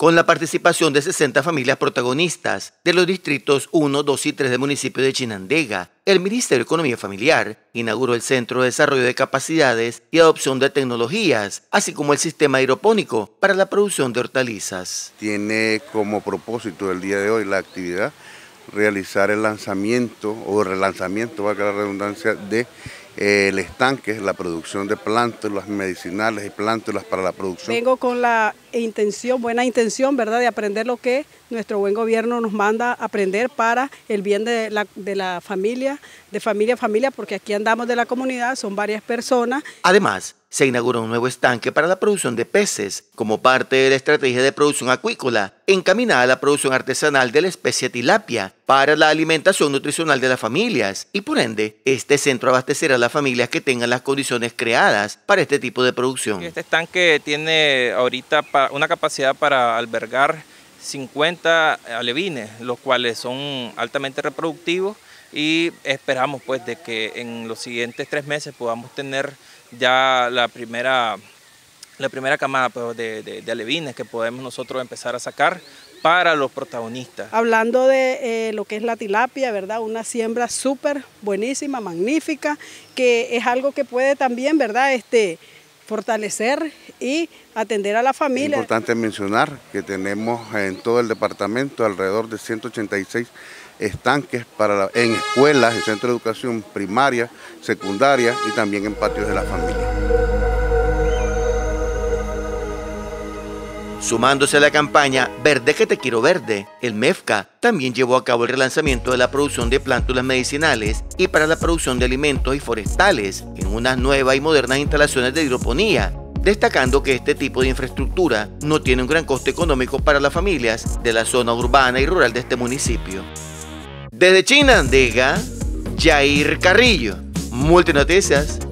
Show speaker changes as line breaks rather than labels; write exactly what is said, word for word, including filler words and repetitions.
con la participación de sesenta familias protagonistas de los distritos uno, dos y tres del municipio de Chinandega. El Ministerio de Economía Familiar inauguró el Centro de Desarrollo de Capacidades y Adopción de Tecnologías, así como el sistema hidropónico para la producción de hortalizas.
Tiene como propósito el día de hoy la actividad realizar el lanzamiento o relanzamiento, valga la redundancia, de eh, el estanque, la producción de plántulas medicinales y plántulas para la producción.
Vengo con la intención, buena intención, ¿verdad?, de aprender lo que nuestro buen gobierno nos manda a aprender para el bien de la, de la familia, de familia a familia, porque aquí andamos de la comunidad, son varias personas.
Además, se inauguró un nuevo estanque para la producción de peces, como parte de la estrategia de producción acuícola, encaminada a la producción artesanal de la especie tilapia, para la alimentación nutricional de las familias, y por ende, este centro abastecerá a las familias que tengan las condiciones creadas para este tipo de producción.
Este estanque tiene ahorita una capacidad para albergar cincuenta alevines, los cuales son altamente reproductivos, y esperamos pues de que en los siguientes tres meses podamos tener ya la primera, la primera camada pues, de, de, de alevines que podemos nosotros empezar a sacar para los protagonistas.
Hablando de eh, lo que es la tilapia, ¿verdad? Una siembra súper buenísima, magnífica, que es algo que puede también, ¿verdad?, este, fortalecer y atender a la familia.
Es importante mencionar que tenemos en todo el departamento alrededor de ciento ochenta y seis estanques para la, en escuelas, en centros de educación primaria, secundaria y también en patios de la familia.
Sumándose a la campaña Verde que te quiero verde, el MEFCA también llevó a cabo el relanzamiento de la producción de plántulas medicinales y para la producción de alimentos y forestales en unas nuevas y modernas instalaciones de hidroponía, destacando que este tipo de infraestructura no tiene un gran costo económico para las familias de la zona urbana y rural de este municipio. Desde Chinandega, Jair Carrillo, Multinoticias.